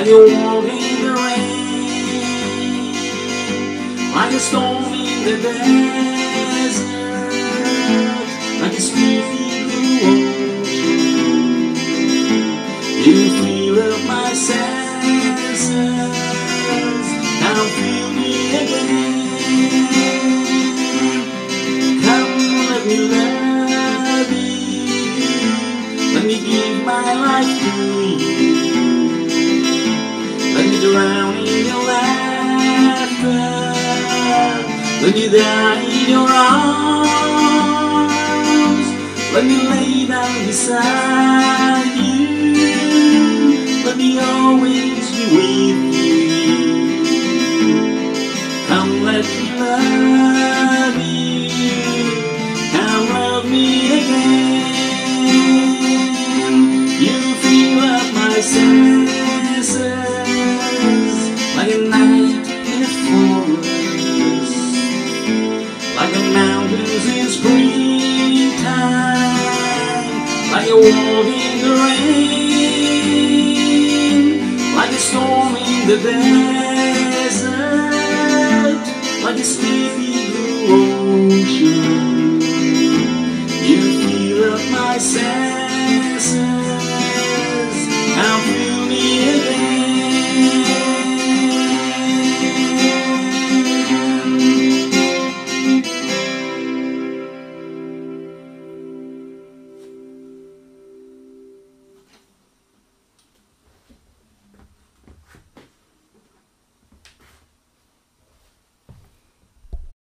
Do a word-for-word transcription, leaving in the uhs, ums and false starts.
like you walk in the rain, like a storm in the desert, like a sleepy blue ocean. You fill up my senses, now feel me again. Come, let me love you, let me give my life to you. Let me drown in your laughter, let me die in your arms, let me lay down beside you, let me always be with you. Come, let me love you, come love me again. You fill up my senses like a night in a forest, like the mountains in springtime, like a walk in the rain, like a storm in the desert, like a sleepy blue ocean.